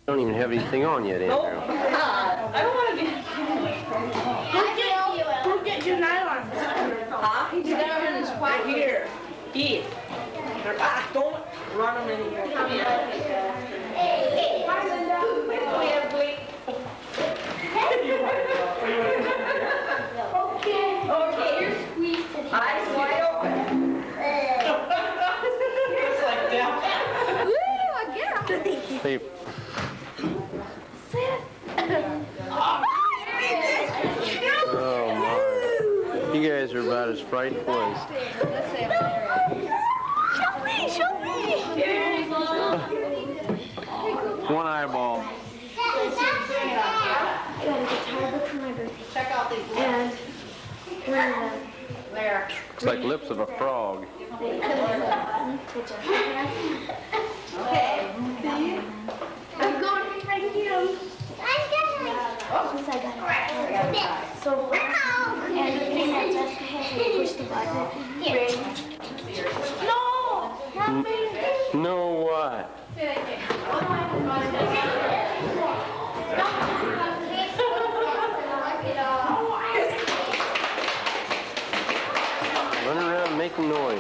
Don't even have anything on yet, Andrew. I don't want to get. Go get your nylon. Huh? He's down in his right here. Eat. Don't run them in here. Hey. We have Blake. Okay, you're squeezed. Eyes wide open. It's like that. Woo, I get him. Hey. Oh my. You guys are about as frightful as... Show me. One eyeball. I got a guitar book for my birthday. Check out these. And there. Looks like lips of a frog. Okay. I'm going to find you. I'm going. Once I got it. So, and the thing that Jessica has to push the button. Here. No! Help me! No what? Running around making noise.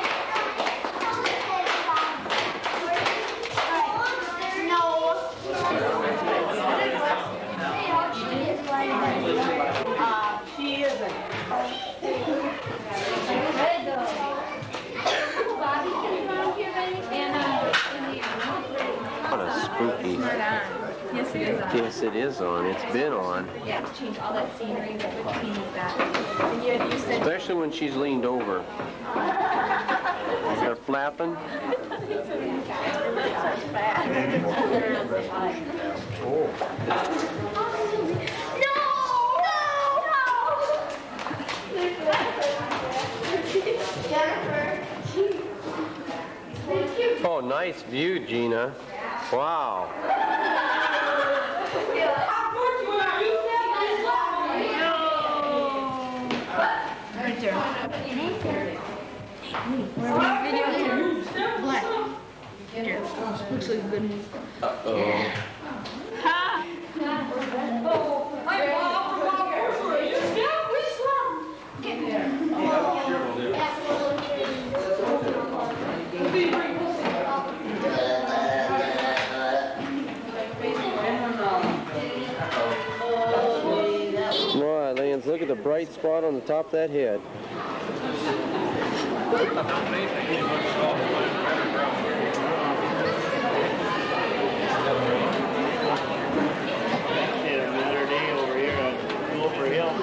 She isn't. What a spooky. Yes, it is on. Yes, it is on. It's been on. Yeah, to change all that scenery that would change that. And you said... Especially when she's leaned over. Is that flapping? Oh, nice view, Gina. Wow. Right there. Where video here? Black. Here. Looks like a good move. Uh-oh. Ha! Right, Lance, look at the bright spot on the top of that head. Another day over here on Gopher Hill.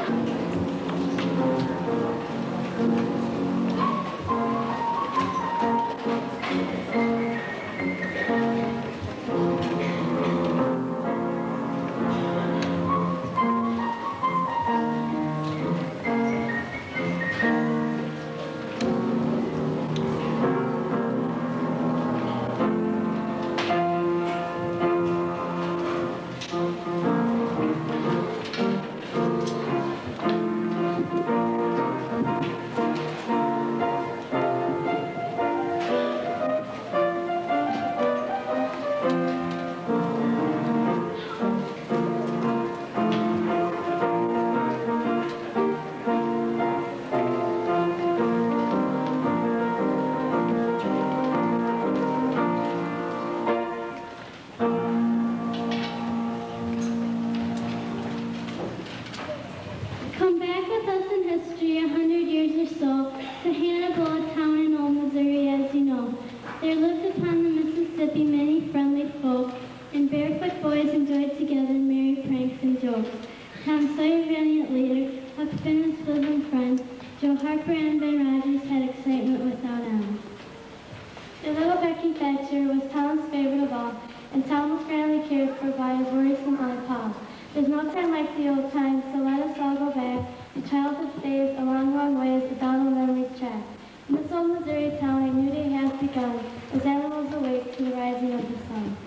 Come back with us in history 100 years or so to Hannibal, a town in old Missouri, as you know. There lived upon the Mississippi many friendly folk, and barefoot boys enjoyed together merry pranks and jokes. Tom Sawyer, valiant leader, Huck Finn, his bosom friend, Joe Harper and Ben Rogers had excitement without end. The little Becky Thatcher was Tom's favorite of all, and Tom was grandly cared for by his worrisome Aunt Paul. There's no time like the old times, so let us all go back to childhood's days, a long, long ways down the memory's track. In this old Missouri town, a new day has begun, as animals awake to the rising of the sun.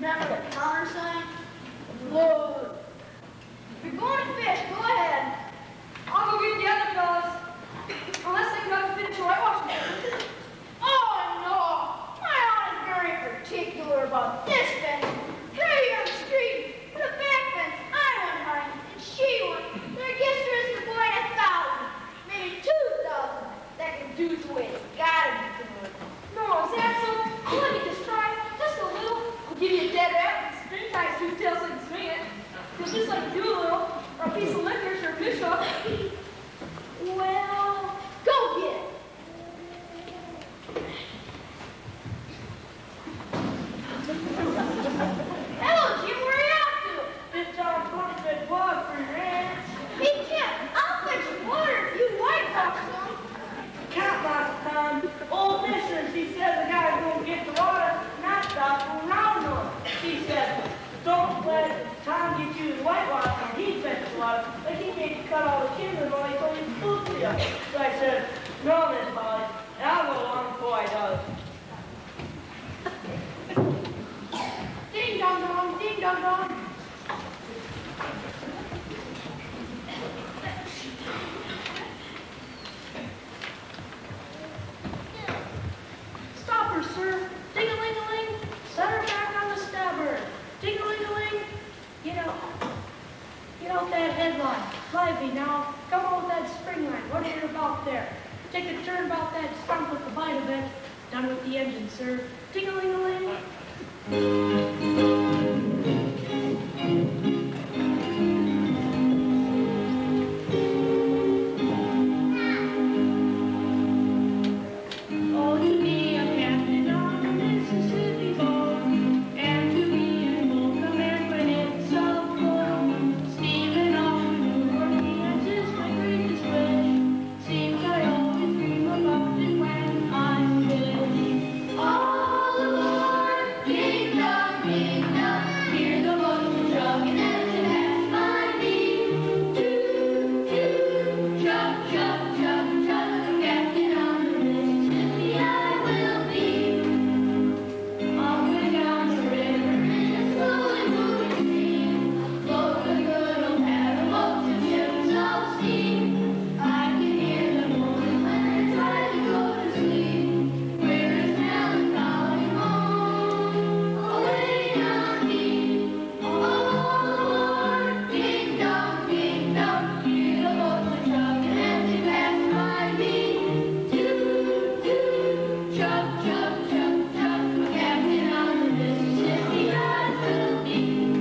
Remember the counter sign? Load. If you're going to fish, go ahead. I'll go get the other fellas. Unless they got to finish your whitewash. Oh, no. My aunt is very particular about this fence. Carry on the street. For the back fence, I went hunting, and she went. But I guess there is for going 1,000, maybe 2,000. That can do the way it's gotta be doing. No, is that so? Let me just try. Just a little. I'll give you a dead rat and string ties 2 tails like a swing it. You'll just like do a little. Or a piece of licorice or a fish hook. Well, go get it. Hello, Jim. Where are you off to? This John Tony said water for your hands. Hey, Jim, I'll fetch you water if you whitewash some. Count lots of time. Old mister, she said the guy's gonna get the water, not stop around them. She said, don't let Tom get you the whitewash and he fetches the water. Like he made you cut all the kindlers while he told you to spook to you. So I said, no, Miss Molly, and I'll go along before I does. Ding dong dong, ding dong dong. Stop her, sir. Ding-a-ling-a-ling. Set her back on the starboard. Ding-a-ling-a-ling. Get out that headline. Lively now. Come on with that spring line. What are you about there? Take a turn about that stump with the bite of it. Done with the engine, sir. Ding-a-ling-a-ling. Oh, to be a captain on the Mississippi boat, and to be in full command when it's so full. Steaming off to New Orleans is my greatest wish. Seems I always dream about it when I'm fish. All aboard, kingdom, kingdom, hear the boats chugging as it pass by me. Choo, choo, chug, chug, chug, chug, captain on the Mississippi I will be. All the way down the river in a slowly moving stream, float a good old paddle boat to ships of steam. I can hear them moaning when they try to go to sleep. Where is melancholy moan away down deep? All aboard, kingdom, kingdom, hear the boats are chugging as they pass by me. Choo, choo, chug, chug, chug, chug, captain on the Mississippi I will be.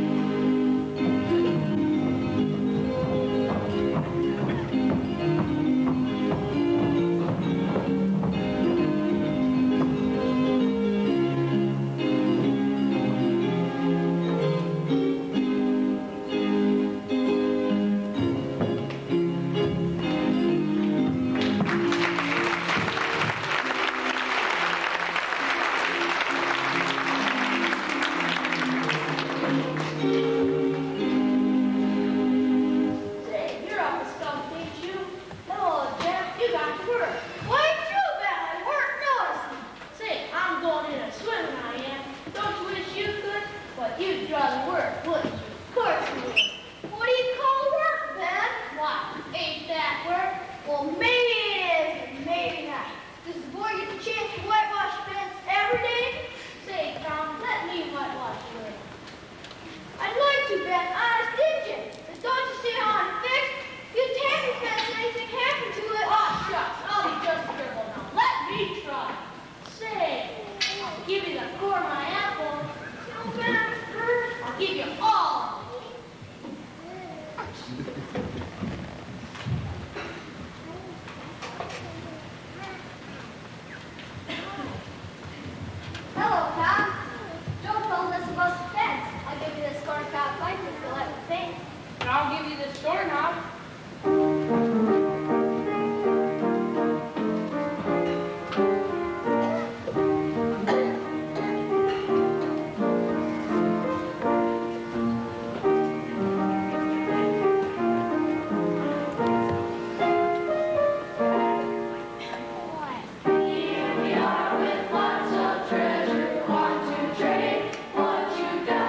Say, you're off the stump, ain't you? Hello, Jeff, you got to work. Why ain't you bad? I weren't noticing. Say, I'm going in a swimming, I am. Don't you wish you could? But you'd rather work, wouldn't you? Of course you would. What do you call work, Ben? Why, ain't that work? Well, maybe it is, and maybe not. Does the boy get the chance to whitewash fence every day? Say, Tom, let me whitewash yours. I'd like to, Ben. Honest, didn't you? But don't you see how I'm fixed? You take the fence and anything happened to it. Oh, shucks, I'll be just careful now. Let me try. Say, I'll give you the core of my apple. No, Ben, first. I'll give you all. Hello, Tom. Joe told us about the fence. I'll give you this corncob pipe if you let me paint. And I'll give you this doorknob. Here we are with lots of treasure, want to trade what you got.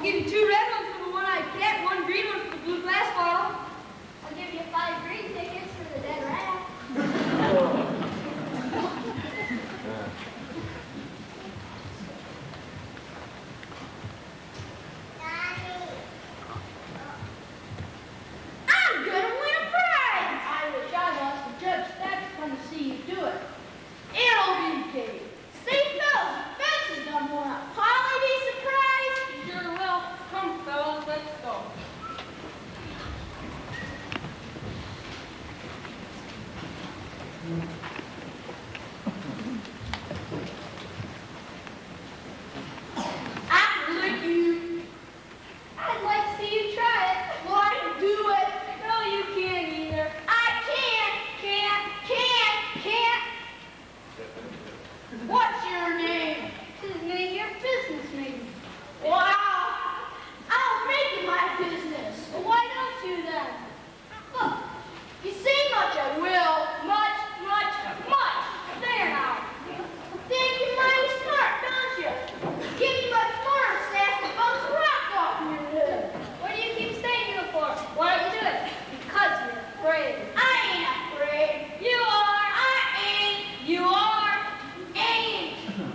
give you 2 red ones for the one-eyed cat, 1 green one for the blue glass bottle. I'll give you 5 green tickets for the dead rat. I'm gonna win a prize! I wish I was. The judge Stack's come to see you do it. It'll be okay. See, fellas, Benson's done one up. Polly be surprised? You sure will. Come, fellas, let's go. I can lick you. I'd like to see you try it. Well, I can do it. No, you can't either. I can't. What's your name? His name, your business name. Wow. I'll make it my business. Well, why don't you then? Look, you see much I will. Much. There now. Think you're mighty smart, don't you? Give me much more and snatch the bones of rock off your head. What do you keep saying you for? Why don't you do it? Because you're afraid. I ain't afraid. You are. I ain't. You are. Ain't.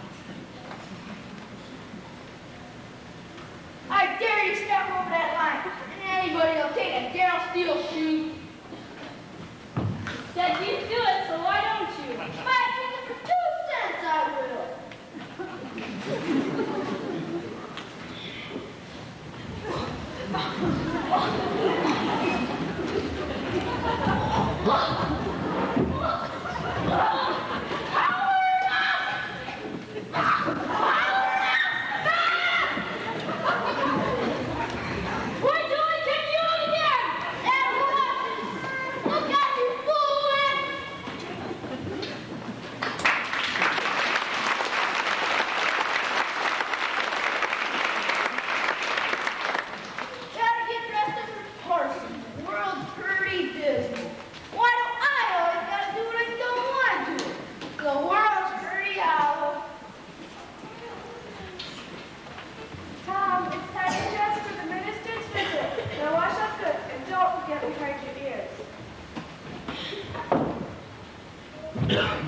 I dare you to step over that line, and anybody will take a Daryl Steele shoe. Said you'd do it, so why don't you? If I give it for 2 cents, I will. We're doing it again! And watches! Look out, you fool! Gotta get dressed up for Parson. The world's pretty dismal. Why do I always gotta do what I don't want to do? The world's pretty hollow. Tom, it's time to dress for the minister's visit. Now wash up good and don't forget to hide your ears.